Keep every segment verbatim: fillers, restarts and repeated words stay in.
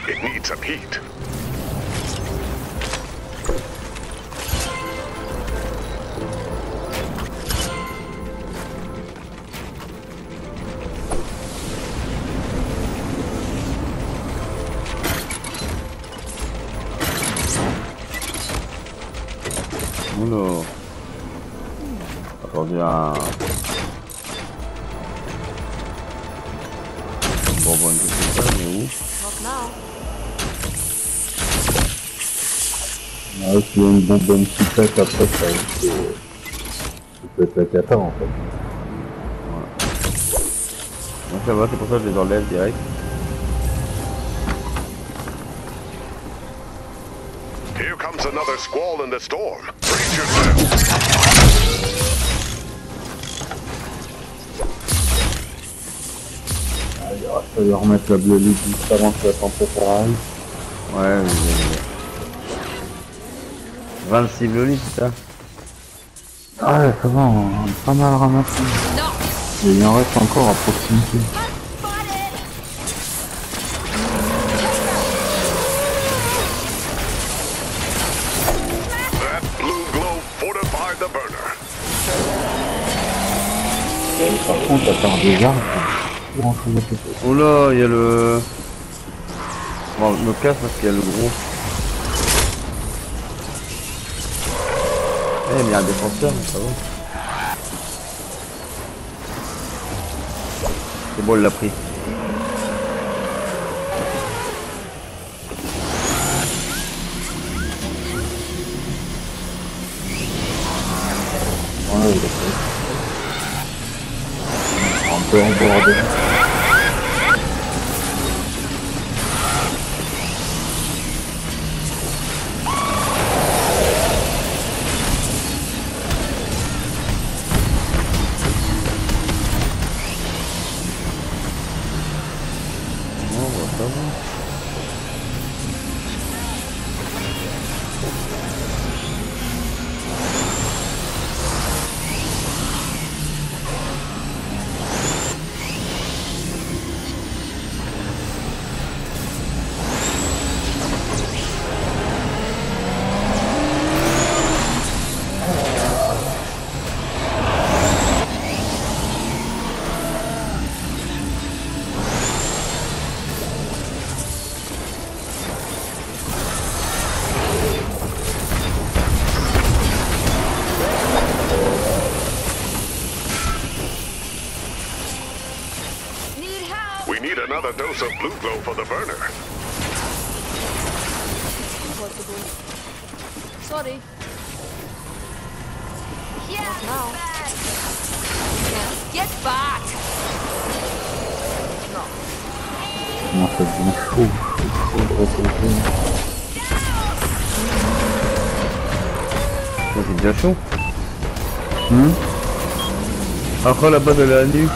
It needs some heat. Oula. Attendez un... Bon, bon, je sais pas, mais où? Ouais, s'il y a une bonne bonne petite après, ça risque de... ça peut être la cata en fait. Ouais. Donc ça va, c'est pour ça que je les enlève direct. Here comes another squall in the storm. Brace yourself. Ça va remettre la bleue ligue juste avant que la tempête arrive. Ouais, mais... vingt-six violets, c'est ça? Ah ouais, ça va, on a pas mal ramassé. Et il en reste encore à proximité. That blue glow fortified the burner. Et par contre, à part des arbres, grand chose à péter. Oh là, il y a le... Bon, je me casse parce qu'il y a le gros. Eh, mais il y a un défenseur, mais ça va. C'est bon, il l'a pris. Ouais, il a fait. Un peu embordé. We need another dose of blue glow for the burner. Possible. Sorry. Yeah. Not now. Get back. No. Non, ça devient chaud, chaud, chaud de récolter. Ça, c'est déjà chaud. Hum Après, la base, elle est à nu.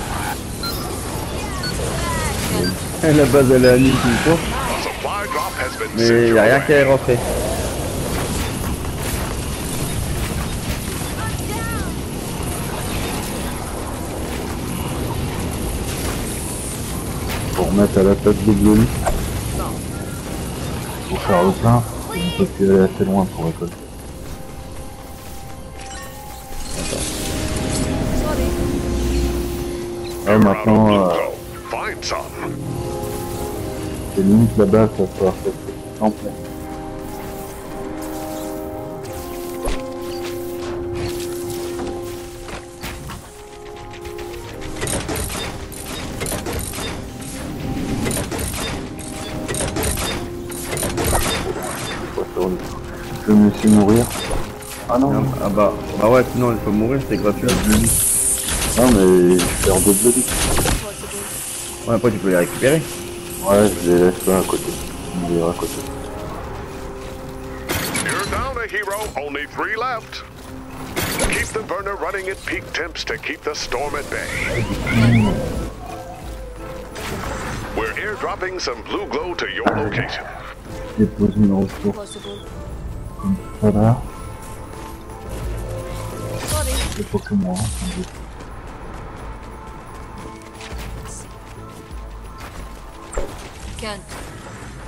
La base, elle est à nu tout le temps. A supply drop has been Mais sent il n'y your a rien way. qui est rentré. Faut remettre à la tête de bleu. Pour faire le plein, on peut plus aller assez loin pour récolter. Sorry. Ouais, You're out of maintenant, blue euh, glow. Find some. c'est limite là-bas, ça va falloir faire quelque chose plein. Je vais me laisser mourir. Ah non, Non, ah bah, bah ouais, sinon il faut mourir, c'est gratuit. non mais je perds deux bleus. Ouais, après tu peux les récupérer. Ouais, je les laisse là à côté. Je les laisse à côté. You're down a hero. Only three left. Keep the burner running at peak temps to keep the storm at bay. We're airdropping some blue glow to your location. Je dépose une ressource Possible. comme tout à l'heure. Sorry. C'est pas que moi. Hein, Can't.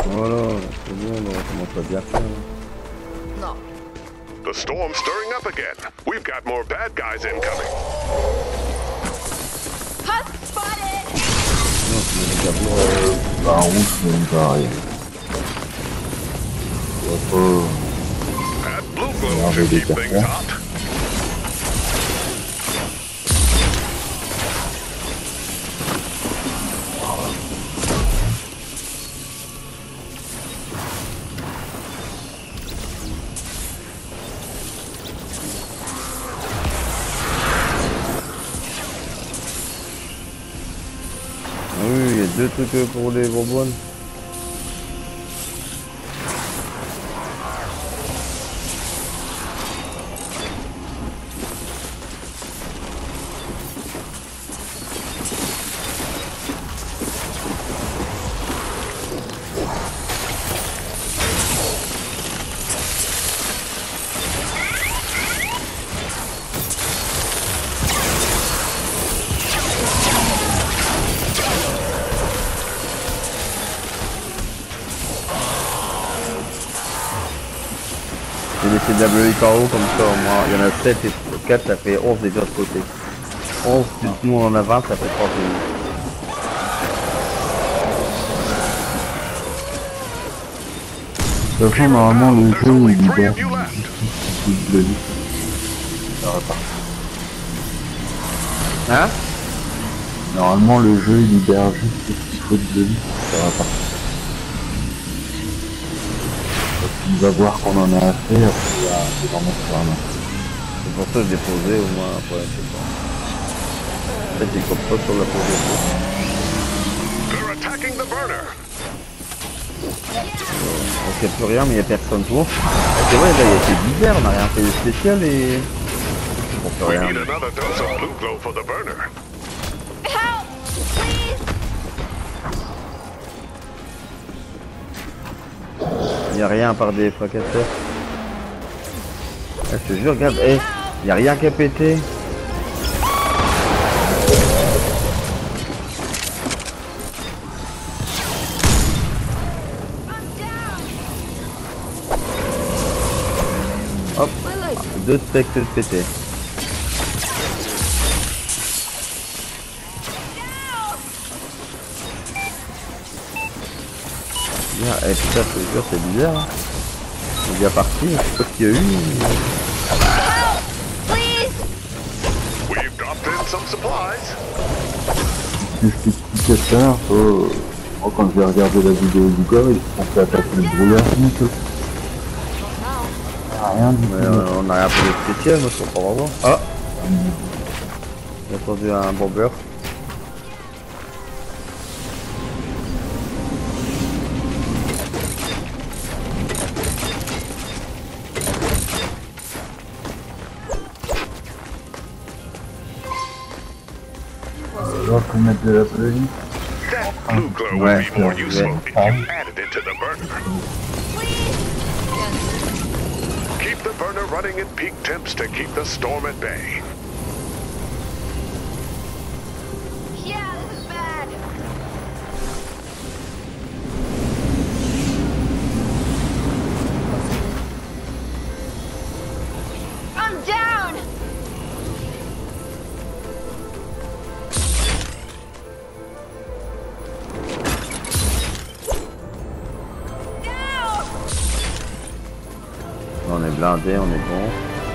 Voilà, c'est bon, on commence à bien faire. Non. The storm's stirring up again. We've got more bad guys incoming. Husk spotted! Non, c'est déjà bon. Bah, en rouge, c'est même pareil. Oh. That blue glow should keep things hot. Oui, il y a deux trucs pour les bonbonnes. J'ai laissé de la bleu par haut comme ça, au moins. Il y en a sept et quatre, ça fait onze des autres côtés. onze plus nous on en a vingt, ça fait trente et un. De toute façon, normalement, le There's jeu, only il three libère of you left. de vie. Ça repart. Hein? Normalement, le jeu, il libère juste ce petit peu de vie. Ça repart. Il va voir qu'on en a assez, après il va en mettre sur la main. C'est pour ça que je l'ai posé au moins pour la séquence. En fait, il coupe pas sur la position. They're attacking the burner. Donc il n'y a plus rien, mais il n'y a personne pour. C'est vrai, là il y a été bizarre, on n'a rien fait de spécial et... On peut We rien. need another dose of blue glow for the burner. Help! Please! Il n'y a rien à part des fracasseurs. Ah, je te jure, regarde, hey, il n'y a rien qu'à péter. Hop, My leg. deux spectres pétés. Bien, eh putain, je te jure, c'est bizarre. Hein. Il est bien parti, je sais pas ce qu'il y a eu. Please! We've dropped in some supplies. Ce que je t'expliquais tout à l'heure, euh, moi quand j'ai regardé la vidéo du gars, il s'est fait attaquer le brouillard, rien que. Rien du Mais tout. euh, on a rien fait de spécial, moi je comprends vraiment. Ah, j'ai entendu un bomber. Alors faut mettre de la police. That blue glow Ouais, would be more ouais, useful ouais. if you added it to the burner. Keep the burner running at peak temps to keep the storm at bay. Yeah, this is bad. I'm down! Down! On est blindé, on est bon.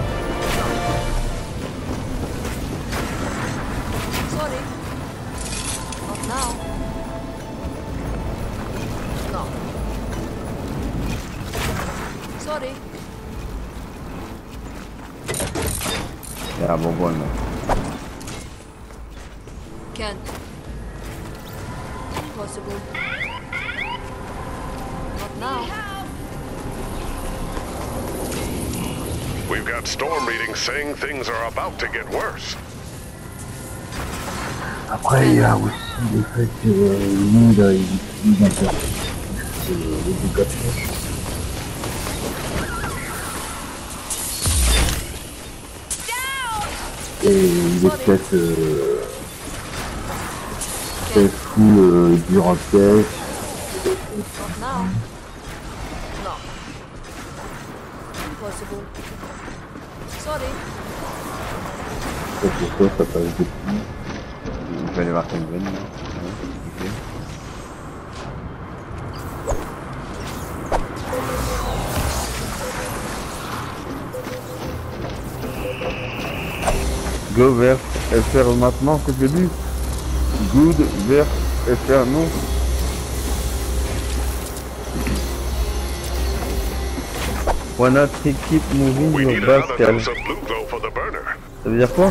Sorry. Not now. No. Sorry. Il y a un bonbon là. Can't. Impossible. Not now. We've got storm readings saying things are about to get worse. Après, il y a aussi le fait que euh, le monde a utilise un peu les éducations. Et il est peut-être euh, très fou euh, durant le test. Not now. No. Impossible. Sorry. Ça, pourquoi ça passe des petits. Je vais aller voir Penguin. là. Ouais, ok. Go vers F R maintenant, que j'ai lu. Good vers F R non. Why not keep moving We your need another basket? dose of blue glow for the burner. Ça veut dire quoi?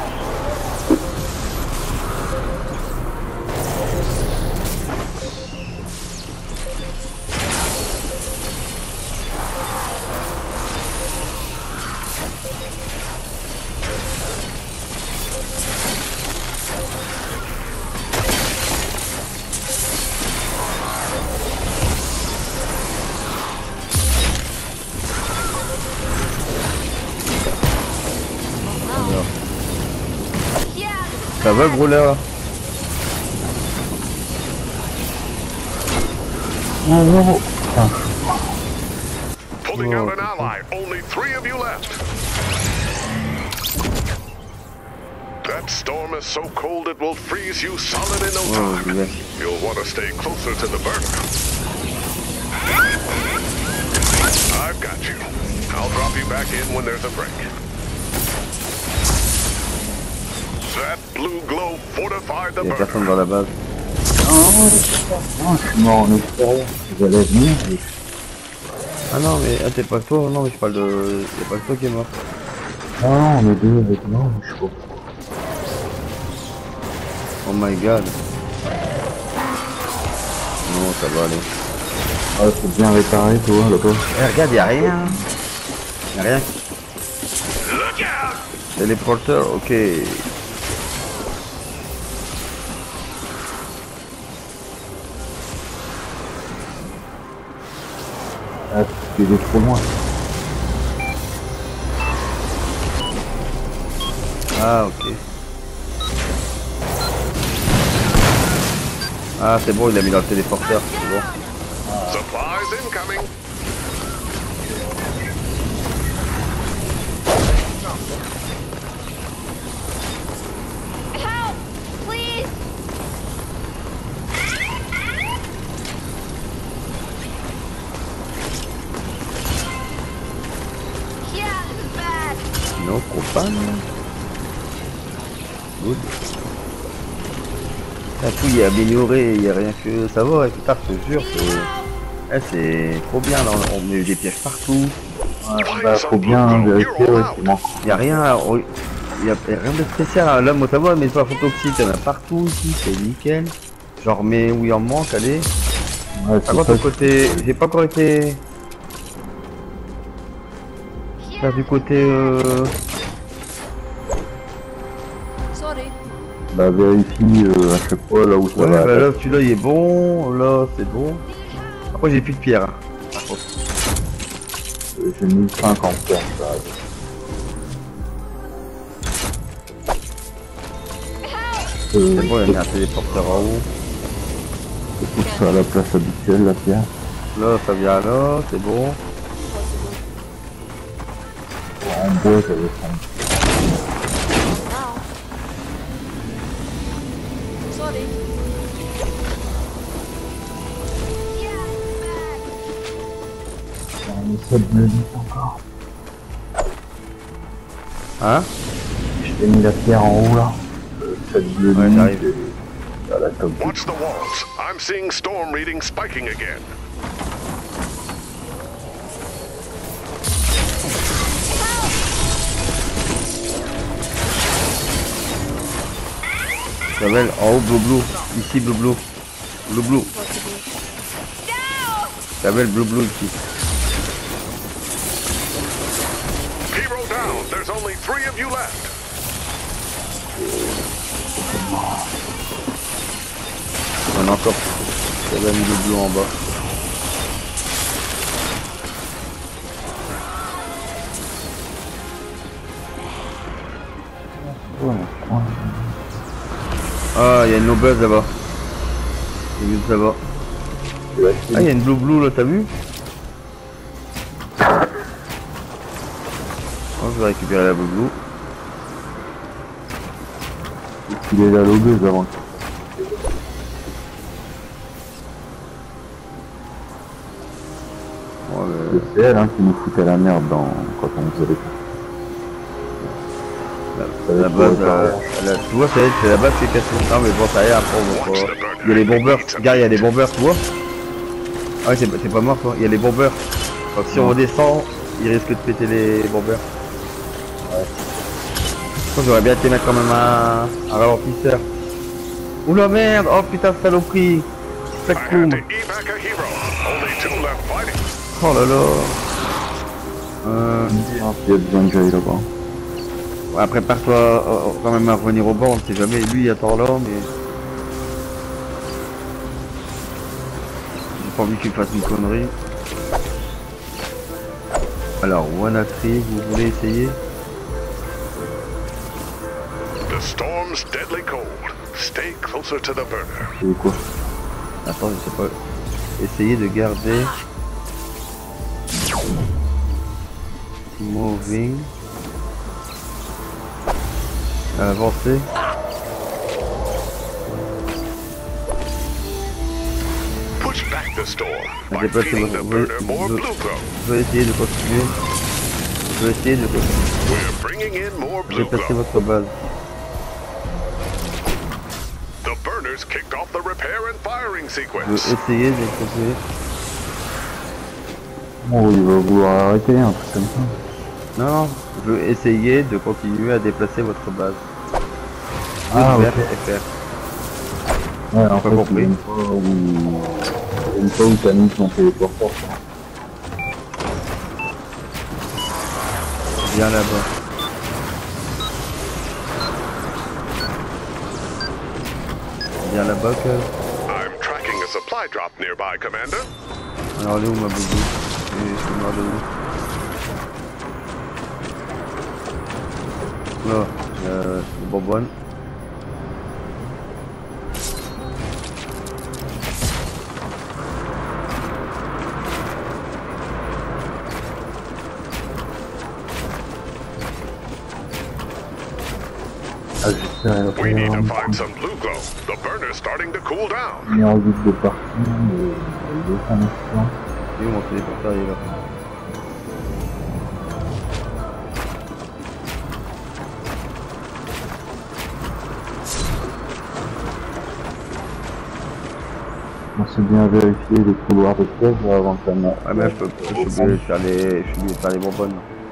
Ça va gros là? Oh, oh, oh. Pulling Oh, out an ally. Only three of you left. That storm is so cold it will freeze you solid in no Oh, time. yeah. You'll want to stay closer to the burner. I've got you. I'll drop you back in when there's a break. That blue glow fortified the Il y a burner. personne dans la base. Non, je suis mort en extérieur. J'allais venir. Et... Ah non mais ah, t'es pas que toi, non mais je parle de. Y'a pas que toi qui est mort. Ah non, on est deux avec moi, je sais pas. Oh my god. Non ça va aller. Ah, faut bien réparer toi là-bas. Eh regarde y'a rien. Y'a rien. Look out! Téléporteur, ok. Ah, tu es trop loin. Ah ok. Ah c'est bon, il a mis dans le téléporteur, c'est bon. Supplies incoming. Help! Please! Yeah, this is bad. Non, propane. Good. Ah, tout y est amélioré, il y a rien que ça va, et putain, je te jure, c'est. Eh, c'est trop bien là, on met des pièges partout. Ouais, bah, faut bien vérifier, ouais, c'est manquant. Il y a rien, on- il y a rien de spécial. Hein. Là, moi, ça va, mais pas photoxyde, il y en a partout ici, c'est nickel. Genre, mais où il en manque, allez. Ouais, Par contre, c'est au ça. côté, j'ai pas encore été. Faire du côté. Euh... Sorry. Bah, vérifie euh, à chaque fois là où ça Ouais, va. bah là, celui-là, il est bon. Là, c'est bon. Après, j'ai plus de pierre. Hein. Par contre. Euh, J'ai mille cinquante pierres, ça. Euh, C'est bon, il y a un téléporteur en haut. c'est tout ça à la place habituelle, la pierre. Là, ça vient là, c'est bon. En bois, j'avais prendre. Now. Sorry. Yeah, bad. J'en ai sept de vie encore. Hein? Je t'ai mis la pierre en haut là. Euh, sept de Ouais, vie, j'arrive. c'est à la top. Watch the walls. I'm seeing storm readings spiking again. Javel, en haut, bleu bleu. Ici, bleu bleu. Bleu bleu. Possible. Javel, bleu bleu ici. Hero down. There's only three of you left. On a encore. Javel, bleu bleu en bas. Ouais, ouais. Ah, il y a une noblesse là-bas. J'ai vu ça là-bas. Ouais, Ah, il y a une blue blue là, t'as vu? Oh, je vais récupérer la blue blue. il est la logueuse avant. Oh, le... C'est elle hein, qui nous foutait la merde dans... quand on faisait les La, la base, euh, la, tu vois, c'est c'est la base qui est cassée. Non, mais bon, ça y est, après, on va pas... Il y a les bombers, gars, il y a les bombers, tu vois. Ah ouais, t'es pas mort, toi. Il y a les bombers. Donc si on redescend, il risque de péter les bombers. Ouais. J'aurais bien été mettre quand même un, un ralentisseur. Oula merde, oh putain, saloperie. I Spectrum. had to evac a hero. Only two left fighting. Oh là là. Euh... Il y a besoin que j'aille là-bas. Ouais, prépare-toi euh, quand même à revenir au banc, on sait jamais. Lui il attend là, mais... J'ai pas envie qu'il fasse une connerie. Alors, Wanatri, vous voulez essayer? The storm's deadly cold. Stay closer to the burner. C'est quoi? Attends, je sais pas. Essayez de garder... Moving. Avancer. Push back the storm by Déplacer feeding votre... the Je burner more je- blue glow. je vais essayer de continuer. Je vais essayer de continuer. We're bringing in more blue Déplacer glow. votre base. The burners kicked off the repair and firing Je vais sequence. essayer de continuer. Oh, il va vouloir arrêter, un truc comme ça. Non, non, je veux essayer de continuer à déplacer votre base. Ah, F ok. F R. Ouais, en Pas fait, compris. il aime pas où... il aime pas où t'as mis ton téléporteur. Viens là-bas. Viens là-bas, que... I'm tracking a supply drop nearby, Commander. Alors, elle est où ma boubou? Je suis mort de où? Là, euh, le bonbonne. Ah, j'espère qu'elle va We need to faire find some blue glow. The burner's starting to cool down. une meilleure vue de partie, mais il est un instant. Et où mon téléporteur il est là? On s'est bien vérifié les couloirs de pièges avant que la... Ouais, mais je peux je suis obligé de faire les, je suis obligé de faire les bonbonnes.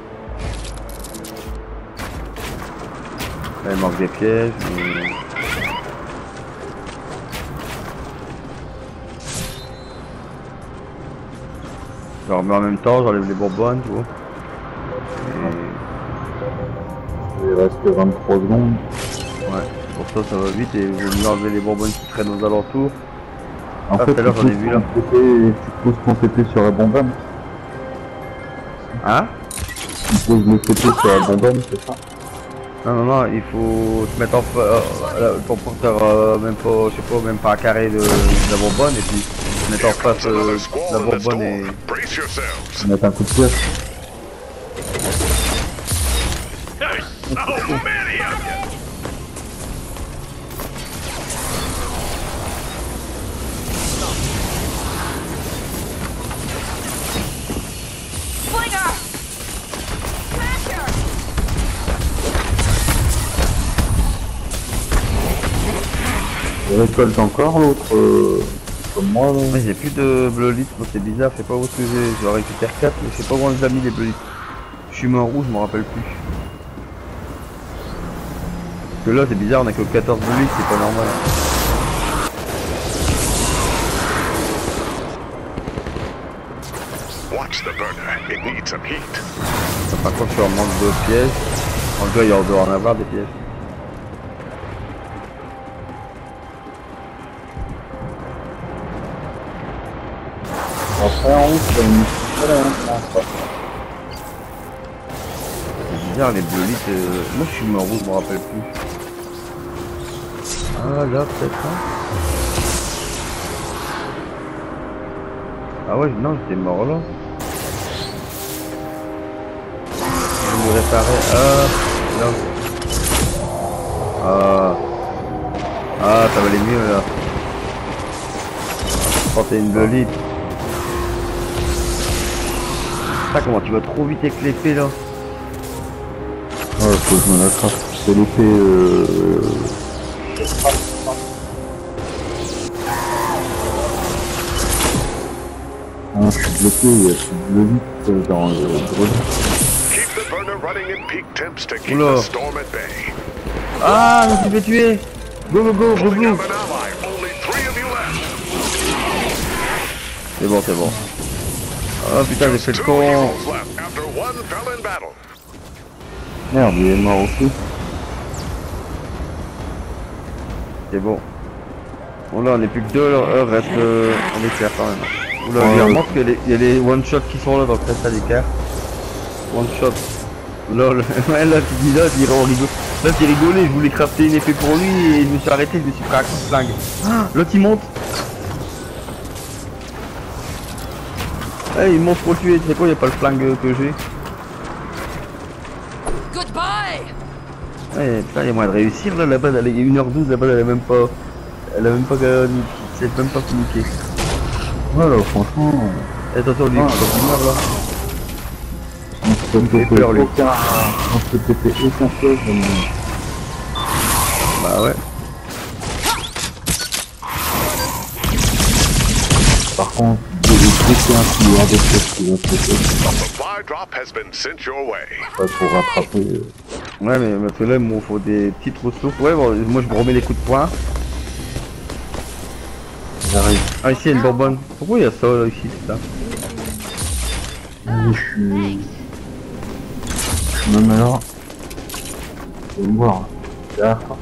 Là, il manque des pièges, mais... Je leur remets en même temps, j'enlève les bonbonnes, tu vois. Et... Il reste vingt-trois secondes. Ouais, pour ça, ça va vite et vous mieux enlever les bonbonnes qui traînent aux alentours. En Ah, fait, tout à l'heure, tu j'en ai poses vu, ton là. T P et tu poses ton T P sur la bonbonne. Hein? Tu poses le T P sur la bonbonne, c'est ça? Non, non, non, il faut se mettre en fa- euh, euh, ton porteur, euh, même pas, je sais pas, même pas un carré de, de la bonbonne et puis se mettre en Here comes face euh, another de la squall in the bonbonne et... storm. Brace yourselves. Mettre un coup de pièce. Oh, many of you! Flinger! Smasher! Il récolte encore l'autre, euh, comme moi, là. Ouais, j'ai plus de bleu lit, bon, c'est bizarre, je sais pas où est-ce que j'ai, je récupère quatre, mais je sais pas où on les a mis les bleu lit. Je suis mort rouge, je me rappelle plus. Parce que là c'est bizarre, on a que quatorze bleu lit, c'est pas normal. Watch the burner. It needs some heat. Ça, par contre je suis en manque de pièges. En tout cas il doit en avoir des pièges. Après, en haut, c'est une... Voilà, hein, ça. C'est bizarre les bleu lit, euh... moi je suis mort rouge, je me rappelle plus. Ah là peut-être hein. Ah ouais, non, j'étais mort là. Je vais me réparer. Ah, là. Ah. Ah, ça valait mieux là. Oh, t'es une belite. Ah, comment tu vas trop vite avec l'épée là. Ouais, faut que je me l'attrape. C'est l'épée euh... Ah, je suis bloqué, il y a plus de vite dans le grenade. Keep the burner running at peak temps to keep Oula. the storm at bay. Ah, je me suis fait tuer. Go, go, go, go, Pulling go. up an ally. Only three of you left. C'est bon, c'est bon. Oh putain, j'ai fait le Two con. heroes left after one fell in battle. Merde, il est mort aussi. C'est bon. Bon là, on est plus que deux là. Euh, reste, euh, on est clair quand même. Oula, Ouais. il remarque qu'il y a les- il y a les one shot qui sont là, donc reste à l'écart. One shot. Lol. Ouais, là, tu dis là, tu on rigole. Là, tu rigolais, je voulais crafter une épée pour lui et je me suis arrêté, je me suis pris un coup de flingue. Ah, l'autre il monte. Eh, il monte pour le tuer, tu sais quoi, il n'y a pas le flingue que j'ai. Goodbye! Ouais, putain, il y a moyen de réussir là, là-bas, il y a une heure douze, là-bas, elle a même pas. Elle a même pas gagné, c'est même pas communiqué. Voilà, franchement, Et attention, lui, Ah. il faut qu'il meure là. on se peut fait péter peur, lui. aucun, on se peut péter aucun piège, mais Bah ouais. par contre, dès dès qu'il y a un couloir de piège qui va péter, A supply drop has been sent your way. pas pour rattraper. euh, Ouais, mais parce que là, il me faut des petites ressources. Ouais, bon, moi je me remets les coups de poing. J'arrive. Ah, ici, il y a une bonbonne. Pourquoi il y a ça là, ici, putain? Vas-y, je suis. Je me mets là. Je vais me voir. Derrière toi.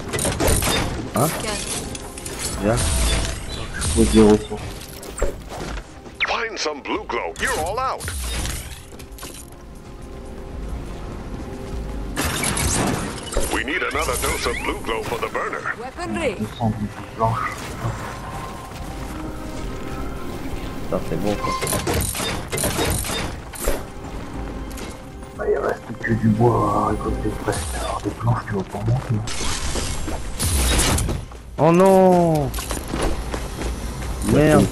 Viens. Je pose des ressources. Find some blue glow. You're all out. We need another dose of blue glow for the burner. Weaponry! Je sens une petite blanche. Ça, c'est bon, quoi. Bah, il reste que du bois à récolter presque. Alors, des planches, tu vas pas en manquer. Oh non! Merde!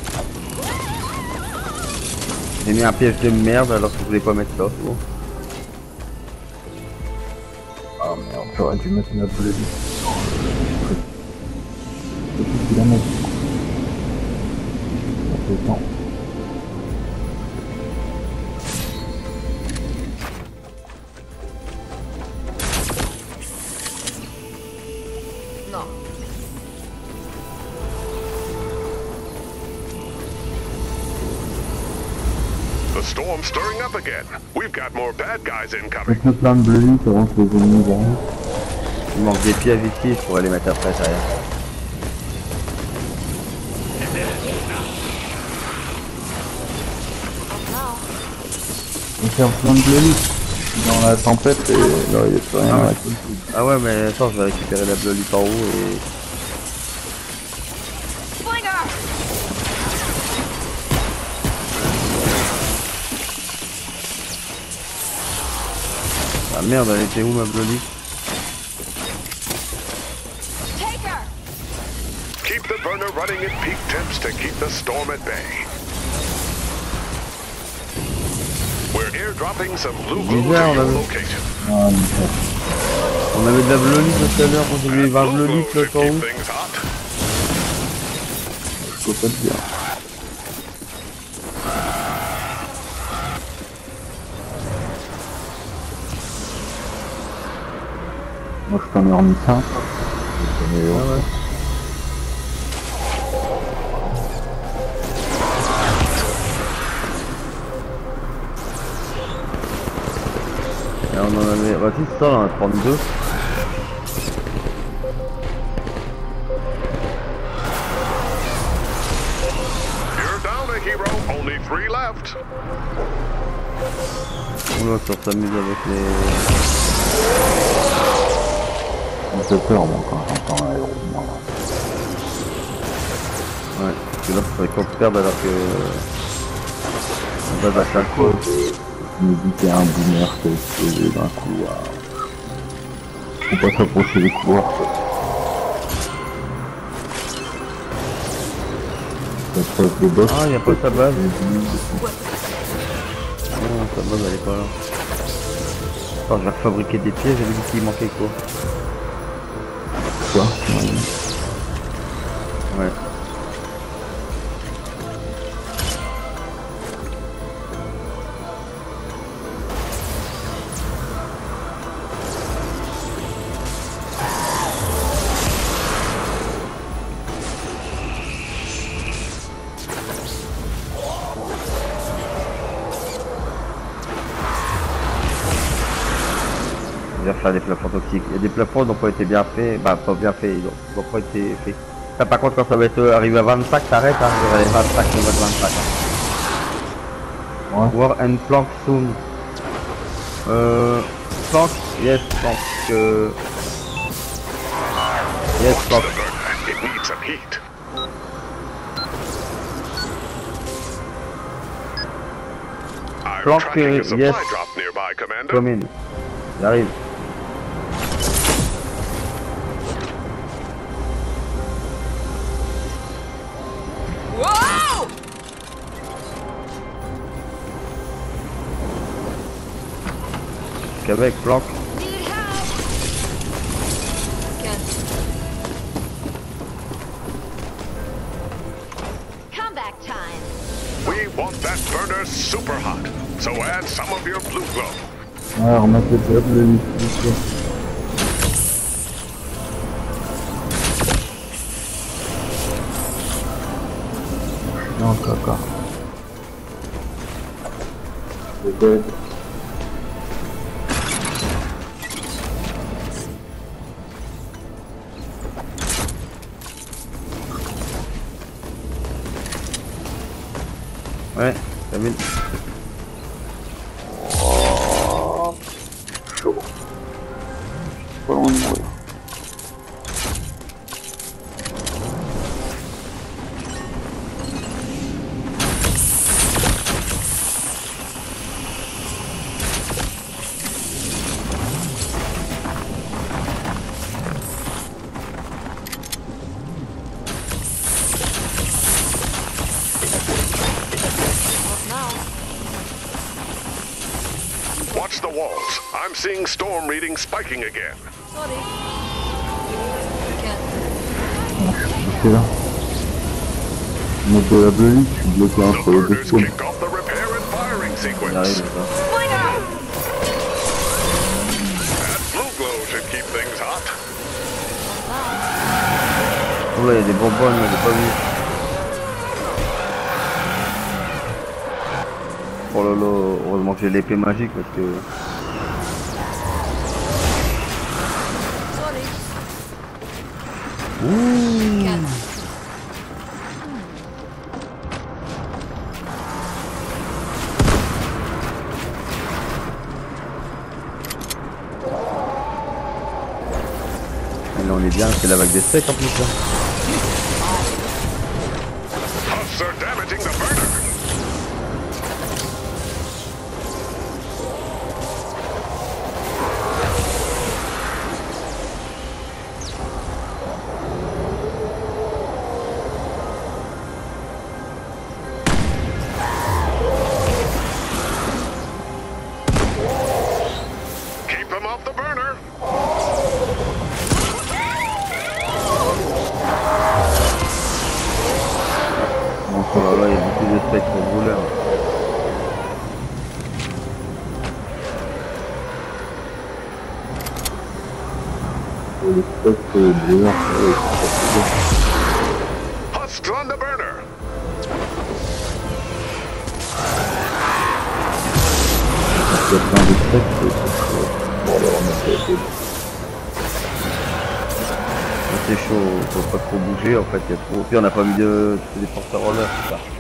J'ai mis un piège de merde alors que je voulais pas mettre ça. Bon. Ah merde, j'aurais dû mettre une appelée. C'est tout qu'il a mis. Ça fait temps. Non. The storm's stirring up again. We've got more bad guys incoming. Mettre plein de bleus avant que les ennemis arrivent. Il manque des pièges ici, je pourrais les mettre après derrière. On fait plein de bleus dans la tempête et là il n'y a plus rien à récolter. Ah ouais, mais attends, je vais récupérer la bleulite en haut et... Slinger! Ah merde, elle était où ma bleulite? Take her! Keep the burner running at peak temps to keep the storm at bay. We're airdropping some blue glow to Bizarre, on your avait- location. Ah, nickel. On avait de la bleulite tout à l'heure, on avait vingt Blue glow bleulite là, should en haut. keep things hot. Je peux pas te dire. Moi je t'en ai remis cinq. Je t'en ai- Ah ouais. Et on en avait... Bah si, c'est ça, on en a trente-deux. You're down a hero. Only three left. Oula, ça s'amuse avec les... Ça fait peur moi quand j'entends un héros. Moi. Ouais, parce que là, faudrait qu'on se perde alors que... Base à chaque fois. Je me dis qu'il y a un boomer qui a explosé d'un couloir. Faut pas s'approcher des couloirs. La preuve de boss. Ah, il n'y a pas sa base. Non, sa base elle est pas là. Attends, je vais refabriquer des pièges, j'avais dit qu'il manquait quoi. Quoi? Ouais. Je vais refaire des plafonds toxiques. Il y a des plafonds qui n'ont pas été bien faits, bah pas bien faits, ils n'ont pas été faits. Ça, par contre, quand ça va être arrivé à vingt-cinq, t'arrêtes, hein, il y aura les vingt-cinq, on va de vingt-cinq. Hein. Ouais. War and plank soon. Euh... Plank, yes, plank. Euh... Yes, Watch plank. the burner. It needs some heat. I'm Plank, tracking uh, a supply yes. drop nearby, Commander. Come in. J'arrive. Whoa! Qu'avec plank. Need help! Again. Comeback time. We want that burner super hot, so add some of your blue glow. Ouais, remettez peut-être le liquide. Non, caca. Le dead. Ouais, t'as vu. Oh, chaud. Pas loin de mourir. Watch the walls. I'm seeing storm reading spiking again. Sorry. Again. C'est là. Mode de la bleue, je suis bloqué The entre les deux burners spawns. kick off the repair and firing sequence. J'arrive, ça. Slinger! That blue glow should keep things hot. Oh là, il y a des bonbonnes, je l'ai pas vu. Oh là là, heureusement que j'ai l'épée magique parce que... Sorry. Ouh. Again. Et là on est bien, c'est la vague des steaks en plus là. Puffs are damaging the burner. Keep them off the burner. Oh là là, il y a beaucoup de steaks pour brûler. Hein. Et les stocks euh, brûleurs, euh, Husks on the burner. il y a plein de stocks euh, pour les remettre à la tête. C'est chaud, faut pas trop bouger en fait, il y a trop... Puis on n'a pas mis de... des porteurs rollers, c'est ça.